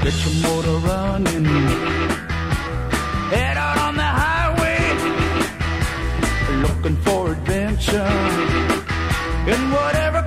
Get your motor running. Head out on the highway, looking for adventure. In whatever